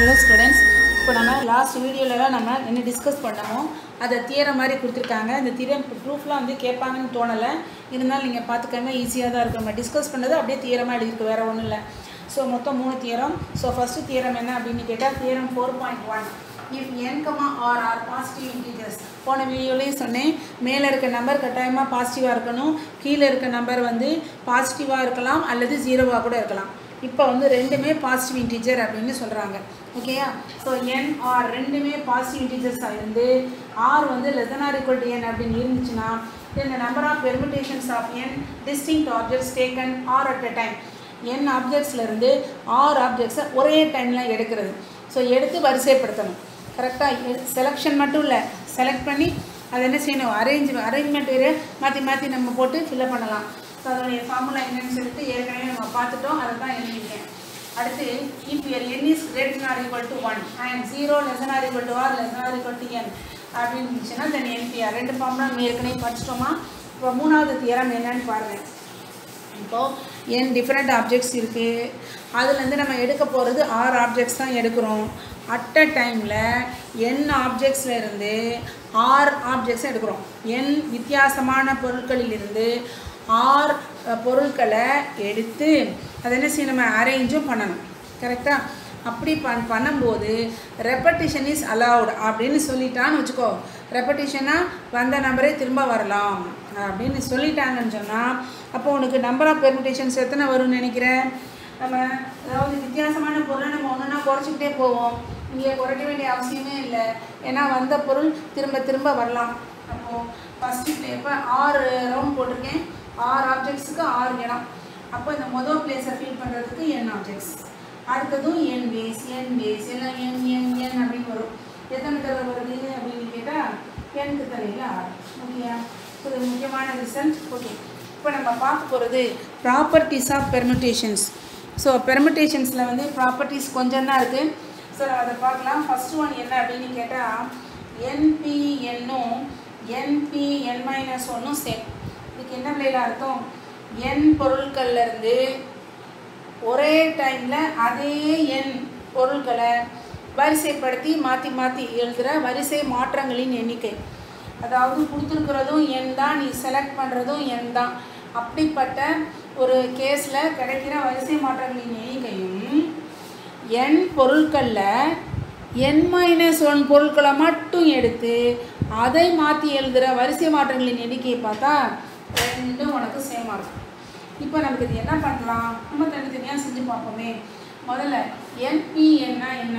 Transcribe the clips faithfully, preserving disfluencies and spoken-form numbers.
Hello students, இப்போ நம்ம last வீடியோல நம்ம என்ன டிஸ்கஸ் பண்ணோமோ அத தியரம் மாதிரி கொடுத்திருக்காங்க. இந்த தியரம் ப்ரூஃப்லாம் வந்து கேட்பாங்கன்னு தோணல. இருந்தாலும் நீங்க பாத்துக்கங்க, ஈஸியா தான் இருக்கும். நம்ம டிஸ்கஸ் பண்ணது அப்படியே தியரமா எழுதிருக்கு, வேற ஒண்ணும் இல்ல. சோ மொத்தம் மூணு தியரம். சோ ஃபர்ஸ்ட் தியரம் என்ன அப்படினு கேட்டா theorem four point one. If n, r are positive integers. போன வீடியோலயே சொன்னேன், மேல இருக்க நம்பர் கட்டாயமா பாசிட்டிவா இருக்கணும், கீழ இருக்க நம்பர் வந்து பாசிட்டிவா இருக்கலாம் அல்லது ஜீரோவா கூட இருக்கலாம். இப்போ வந்து ரெண்டுமே பாசிட்டிவ் இன்டிஜர் அப்படினு சொல்றாங்க. ஓகேயா? சோ n r ரெண்டுமே பாசிட்டிவ் இன்டிஜர்ஸா இருந்து r வந்து less than or equal to n அப்படினு இருந்துச்சுனா then the number of permutations of n distinct objects taken r at a time. n ஆப்ஜெக்ட்ஸ்ல இருந்து r ஆப்ஜெக்ட்ஸ் ஒரே டைம்ல எடுக்கிறது. சோ எடுத்து வரிசைப்படுத்தணும். கரெக்ட்டா செலக்ஷன் மட்டும் இல்ல, செலக்ட் பண்ணி அத என்ன செய்யணும், அரேஞ்ச் அரேஞ்ச்மென்ட் வேற மாத்தி மாத்தி நம்ம போட்டு ஃபில் பண்ணலாம். சோ அதோட ஃபார்முலா என்னன்னு சொல்லிட்டு ஏற்கனவே நம்ம பார்த்துட்டோம், அத தான் எழுதிட்டேன். அடுத்து if your n is greater than or equal to one and zero less than or equal to r less than or equal to n அப்படினு இருந்துச்சுனா then npr ரெண்டு ஃபார்முலா நம்ம ஏற்கனவே படிச்சிட்டோமா. இப்போ மூணாவது தியரம் என்னன்னு பாருங்க. இப்போ n different objects இருக்கு, அதுல இருந்து நம்ம எடுக்க போறது r objects தான் எடுக்கிறோம். at a timeல n objectsல இருந்து r objects எடுக்கிறோம். n வித்தியாசமான பொருட்களில் இருந்து r பொருட்களை எடுத்து அத என்ன செய்யணும், நம்ம அரேஞ்சும் பண்ணணும். கரெக்ட்டா? அப்படி பண்ணும்போது repetition is allowed அப்படினு சொல்லிட்டான்னு வெச்சுக்கோ. repetitionனா வந்த நம்பரே திரும்ப வரலாம் அப்படினு சொல்லிட்டாங்கன்னு சொன்னா அப்போ உனக்கு நம்பர் ஆஃப் பெர்முடேஷன்ஸ் எத்தனை வரும்னு நினைக்கிறேன்? நம்ம அதாவது வித்தியாசமான பொருளை நம்ம ஒண்ணுனா குறைச்சிட்டே போவோம். இங்க குறைக்க வேண்டிய அவசியமே இல்லை, ஏன்னா வந்த பொருள் திரும்ப திரும்ப வரலாம். அப்போ ஃபர்ஸ்ட் ஸ்டெப் ஆறு ரவுண்ட் போட்டிருக்கேன், ஆறு ஆப்ஜெக்ட்ஸ்க்கு ஆறு இடம். அப்போ இந்த முதல் பிளேஸை ஃபில் பண்றதுக்கு n ஆப்ஜெக்ட்ஸ், அடுத்ததும் n பேஸ் n பேஸ் எல்லாம் n n n அப்படின்னு வரும். எத்தனை தடவை வருது அப்படின்னு கேட்டா n க்கு தலையில ஆறு. ஓகேயா? ஸோ இது முக்கியமான ரிசல்ட். ஓகே, இப்போ நம்ம பார்க்க போகிறது ப்ராப்பர்ட்டிஸ் ஆஃப் பெர்முடேஷன்ஸ். ஸோ பெர்முடேஷன்ஸில் வந்து ப்ராப்பர்ட்டிஸ் கொஞ்சம் தான் இருக்குது. ஸோ நம்ம அதை பார்க்கலாம். ஃபர்ஸ்ட் ஒன் என்ன அப்படின்னு கேட்டால் என்பிஎன்னும் என்பிஎன் மைனஸ் ஒன்னும் சேம். இதுக்கு என்ன விளையில அர்த்தம்? n பொருட்கள்ல இருந்து ஒரே டைமில் அதே n பொருட்களை வரிசைப்படுத்தி மாற்றி மாற்றி எழுதுகிற வரிசை மாற்றங்களின் எண்ணிக்கை. அதாவது கொடுத்துருக்கிறதும் n தான், நீ செலக்ட் பண்ணுறதும் n தான். அப்படிப்பட்ட ஒரு கேஸில் கிடைக்கிற வரிசை மாற்றங்களின் எண்ணிக்கையும் n பொருட்களில் n மைனஸ் ஒன் பொருட்களை மட்டும் எடுத்து அதை மாற்றி எழுதுகிற வரிசை மாற்றங்களின் எண்ணிக்கையை பார்த்தா ரெண்டும் உனக்கு சேமாக இருக்கும். இப்போ நமக்கு இது என்ன பண்ணலாம், நம்ம தனித்தனியாக செஞ்சு பார்ப்போமே. முதல்ல என்பிஎன்னா என்ன?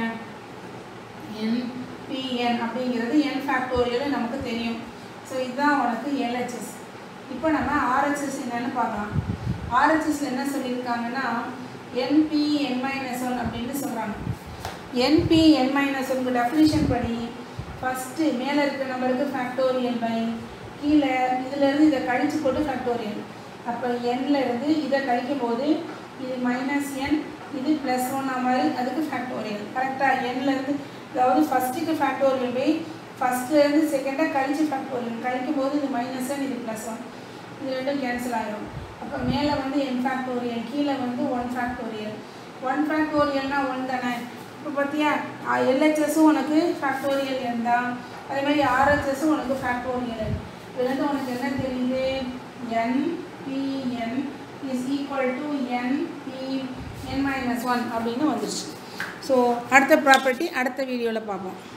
என்பிஎன் அப்படிங்கிறது n ஃபேக்டோரியல் நமக்கு தெரியும். ஸோ இதுதான் உனக்கு எல்ஹெச்எஸ். இப்போ நம்ம ஆர்ஹெச்எஸ் என்னன்னு பார்க்கலாம். ஆர்ஹெச்எஸ்ல என்ன சொல்லியிருக்காங்கன்னா என்பிஎன் மைனஸ் ஒன் அப்படின்னு சொல்கிறாங்க. என்பிஎன் மைனஸ் ஒன்க்கு டெஃபினிஷன் படி ஃபஸ்ட்டு மேலே இருக்கிற நம்பருக்கு ஃபேக்டோரியல் பை கீழே இதிலேருந்து இதை கழிச்சு போட்டு ஃபேக்டோரியல். அப்போ என்ல இருந்து இதை கழிக்கும் போது இது மைனஸ் என், இது ப்ளஸ் ஒன் மாதிரி அதுக்கு ஃபேக்டோரியல். கரெக்டாக? என்லேருந்து அதாவது ஃபஸ்ட்டுக்கு ஃபேக்டோரியல் பை ஃபஸ்ட்லேருந்து செகண்டாக கழிச்சு ஃபேக்டோரியல் கழிக்கும் போது இது மைனஸ் ஒன், இது ப்ளஸ் ஒன், இது ரெண்டும் கேன்சல் ஆகிடும். அப்போ மேலே வந்து என் ஃபேக்டோரியல், கீழே வந்து ஒன் ஃபேக்டோரியல். ஒன் ஃபேக்டோரியல்னா ஒன் தானே. இப்போ பார்த்தியா எல்ஹெச்எஸும் உனக்கு ஃபேக்டோரியல் என் தான், அதே மாதிரி ஆர்ஹெச்எஸும் உனக்கு ஃபேக்டோரியல். இதுலேருந்து உனக்கு என்ன தெரியுது? N P n is equal to n P n minus one அப்படின்னு வந்துருச்சு. ஸோ அடுத்த ப்ராப்பர்ட்டி அடுத்த வீடியோவில் பார்ப்போம்.